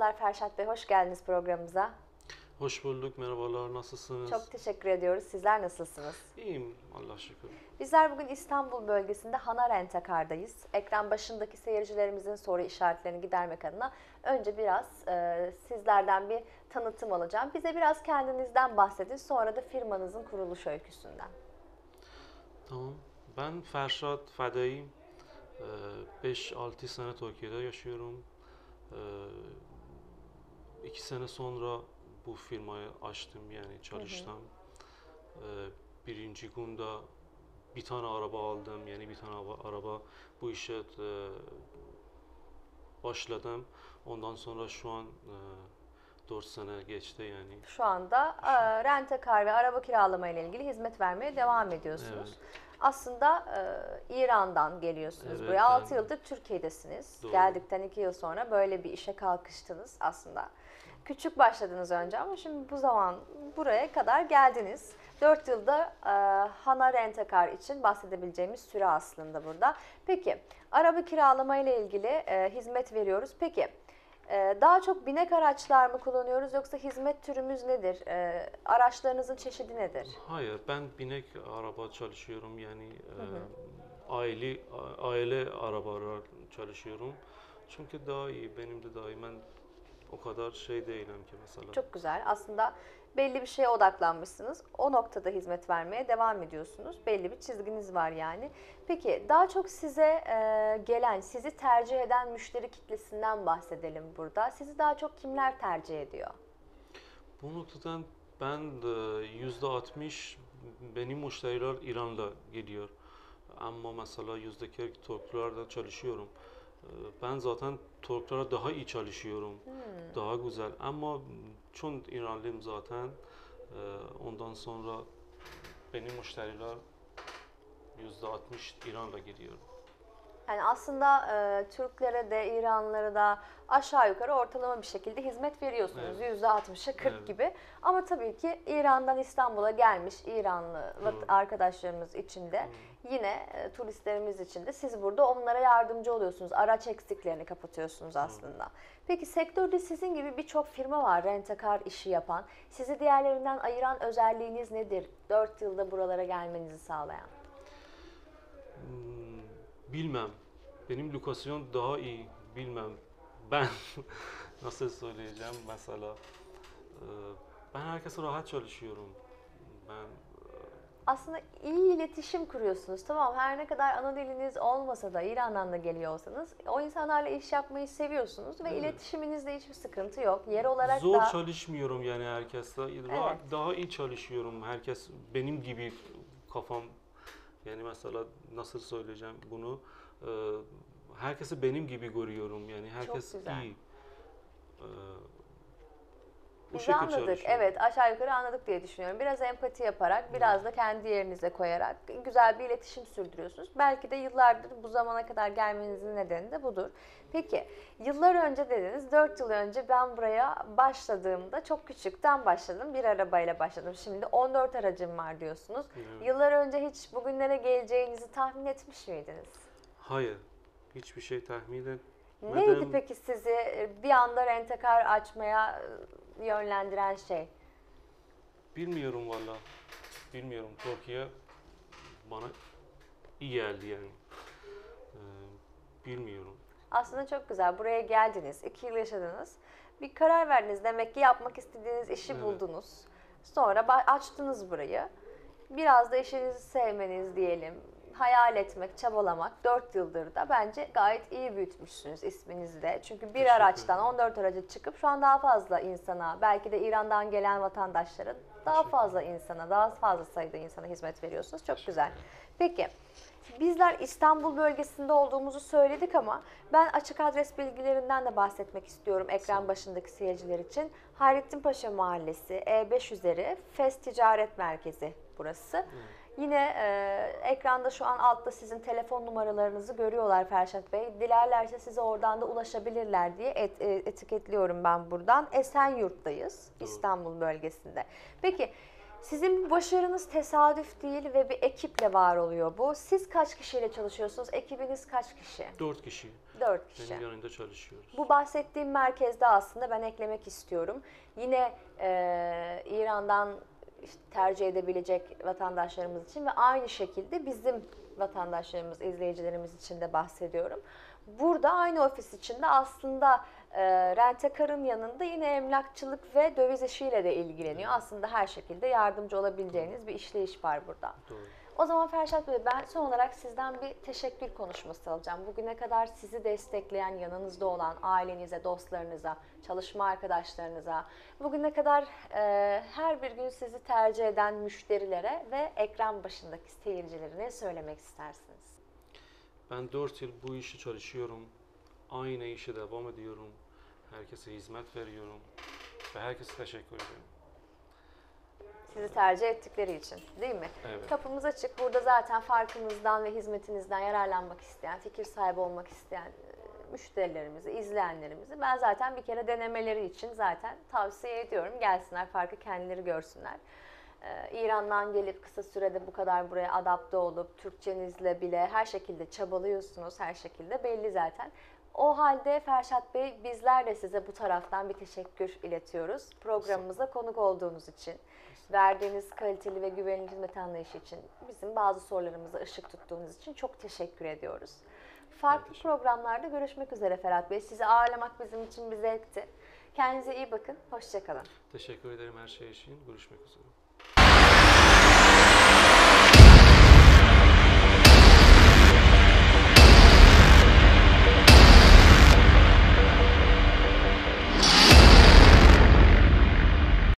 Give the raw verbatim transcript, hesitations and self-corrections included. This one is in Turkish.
Merhabalar Ferşat Bey, hoş geldiniz programımıza. Hoş bulduk, merhabalar, nasılsınız? Çok teşekkür ediyoruz. Sizler nasılsınız? İyiyim, Allah şükür. Bizler bugün İstanbul bölgesinde Hana Rent-A-Car'dayız. Ekran başındaki seyircilerimizin soru işaretlerini gidermek adına önce biraz e, sizlerden bir tanıtım alacağım. Bize biraz kendinizden bahsedin, sonra da firmanızın kuruluş öyküsünden. Tamam, ben Ferşat Fedai, beş altı sene Türkiye'de yaşıyorum. iki sene sonra bu firmayı açtım, yani çalıştım. Hı hı. Birinci günde bir tane araba aldım, yani bir tane araba bu işe başladım. Ondan sonra şu an dört sene geçti yani. Şu anda e, rent-a-car ve araba kiralama ile ilgili hizmet vermeye devam ediyorsunuz. Evet. Aslında e, İran'dan geliyorsunuz evet, buraya. altı ben... yıldır Türkiye'desiniz. Doğru. Geldikten iki yıl sonra böyle bir işe kalkıştınız aslında. Küçük başladınız önce ama şimdi bu zaman buraya kadar geldiniz. dört yılda e, Hana Rent-A-Car için bahsedebileceğimiz süre aslında burada. Peki araba kiralama ile ilgili e, hizmet veriyoruz. Peki e, daha çok binek araçlar mı kullanıyoruz yoksa hizmet türümüz nedir? E, araçlarınızın çeşidi nedir? Hayır, ben binek araba çalışıyorum, yani hı hı. E, aile aile arabalar çalışıyorum. Çünkü daha iyi, benim de daha iyi. Ben o kadar şey değilim ki mesela. Çok güzel. Aslında belli bir şeye odaklanmışsınız. O noktada hizmet vermeye devam ediyorsunuz. Belli bir çizginiz var yani. Peki daha çok size e, gelen, sizi tercih eden müşteri kitlesinden bahsedelim burada. Sizi daha çok kimler tercih ediyor? Bu noktadan ben de yüzde altmış benim müşteriler İran'da geliyor. Ama mesela yüzde kırk Türklerle çalışıyorum. Ben zaten Türklere daha iyi çalışıyorum, hmm. daha güzel. Ama çok İranlıyım zaten. Ondan sonra benim müşteriler yüzde altmış İran'da gidiyor. Yani aslında e, Türklere de İranlılara da aşağı yukarı ortalama bir şekilde hizmet veriyorsunuz. Evet. yüzde altmışa kırk evet. gibi. Ama tabii ki İran'dan İstanbul'a gelmiş İranlı evet. arkadaşlarımız için de evet. yine e, turistlerimiz için de siz burada onlara yardımcı oluyorsunuz. Araç eksiklerini kapatıyorsunuz aslında. Evet. Peki sektörde sizin gibi birçok firma var rent-a-car işi yapan. Sizi diğerlerinden ayıran özelliğiniz nedir? dört yılda buralara gelmenizi sağlayan. Hmm. Bilmem. Benim lokasyon daha iyi. Bilmem. Ben nasıl söyleyeceğim mesela. Ben herkese rahat çalışıyorum. Ben aslında iyi iletişim kuruyorsunuz. Tamam, her ne kadar ana diliniz olmasa da İran'dan da geliyor olsanız o insanlarla iş yapmayı seviyorsunuz ve evet. iletişiminizde hiçbir sıkıntı yok. Yer olarak zor da... çalışmıyorum yani herkesle. Evet. Daha iyi çalışıyorum. Herkes benim gibi kafam. Yani mesela nasıl söyleyeceğim bunu? Herkesi benim gibi görüyorum. Yani herkes iyi. Biz anladık. Evet, aşağı yukarı anladık diye düşünüyorum. Biraz empati yaparak, biraz hmm. da kendi yerinize koyarak güzel bir iletişim sürdürüyorsunuz. Belki de yıllardır bu zamana kadar gelmenizin nedeni de budur. Peki, yıllar önce dediniz, dört yıl önce ben buraya başladığımda çok küçükten başladım. Bir arabayla başladım. Şimdi on dört aracım var diyorsunuz. Hmm. Yıllar önce hiç bugünlere geleceğinizi tahmin etmiş miydiniz? Hayır, hiçbir şey tahmin etmedim. Neydi peki sizi bir anda rent-a-car açmaya yönlendiren şey? Bilmiyorum valla. Bilmiyorum. Türkiye bana iyi geldi yani. Ee, bilmiyorum. Aslında çok güzel. Buraya geldiniz. iki yıl yaşadınız. Bir karar verdiniz. Demek ki yapmak istediğiniz işi evet. buldunuz. Sonra açtınız burayı. Biraz da işinizi sevmeniz diyelim. Hayal etmek, çabalamak dört yıldır da bence gayet iyi büyütmüşsünüz isminizi de. Çünkü bir araçtan on dört araca çıkıp şu an daha fazla insana, belki de İran'dan gelen vatandaşlara daha fazla insana, daha fazla sayıda insana hizmet veriyorsunuz. Çok güzel. Peki, bizler İstanbul bölgesinde olduğumuzu söyledik ama ben açık adres bilgilerinden de bahsetmek istiyorum ekran başındaki seyirciler için. Hayrettin Paşa Mahallesi, E beş üzeri, Fes Ticaret Merkezi burası. Hmm. Yine e, ekranda şu an altta sizin telefon numaralarınızı görüyorlar Ferşat Bey. Dilerlerse size oradan da ulaşabilirler diye et, e, etiketliyorum ben buradan. Esenyurt'tayız, Doğru. İstanbul bölgesinde. Peki sizin başarınız tesadüf değil ve bir ekiple var oluyor bu. Siz kaç kişiyle çalışıyorsunuz? Ekibiniz kaç kişi? Dört kişi. Dört kişi. Benim yanında çalışıyoruz. Bu bahsettiğim merkezde aslında ben eklemek istiyorum. Yine e, İran'dan işte tercih edebilecek vatandaşlarımız için ve aynı şekilde bizim vatandaşlarımız, izleyicilerimiz için de bahsediyorum. Burada aynı ofis içinde aslında e, rent-a-car'ın yanında yine emlakçılık ve döviz işiyle de ilgileniyor. Aslında her şekilde yardımcı olabileceğiniz bir işleyiş var burada. Doğru. O zaman Ferşat Bey, ben son olarak sizden bir teşekkür konuşması alacağım. Bugüne kadar sizi destekleyen, yanınızda olan ailenize, dostlarınıza, çalışma arkadaşlarınıza, bugüne kadar e, her bir gün sizi tercih eden müşterilere ve ekran başındaki seyircilerine söylemek istersiniz? Ben dört yıl bu işi çalışıyorum. Aynı işe devam ediyorum. Herkese hizmet veriyorum. Ve herkese teşekkür ederim. Sizi tercih ettikleri için, değil mi? Evet. Kapımız açık. Burada zaten farkınızdan ve hizmetinizden yararlanmak isteyen, fikir sahibi olmak isteyen e, müşterilerimizi, izleyenlerimizi ben zaten bir kere denemeleri için zaten tavsiye ediyorum. Gelsinler, farkı kendileri görsünler. Ee, İran'dan gelip kısa sürede bu kadar buraya adapte olup Türkçenizle bile her şekilde çabalıyorsunuz, her şekilde belli zaten. O halde Ferşat Bey, bizler de size bu taraftan bir teşekkür iletiyoruz. Programımıza konuk olduğunuz için, verdiğiniz kaliteli ve güvenilir hizmet anlayışı için, bizim bazı sorularımıza ışık tuttuğunuz için çok teşekkür ediyoruz. Farklı teşekkür programlarda görüşmek üzere Ferhat Bey. Sizi ağırlamak bizim için bir zevkti. Kendinize iyi bakın, hoşça kalın. Teşekkür ederim her şey için. Görüşmek üzere.